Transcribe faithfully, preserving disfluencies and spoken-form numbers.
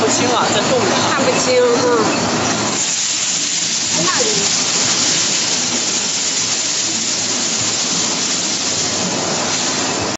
清啊，在动着。 看不清，嗯。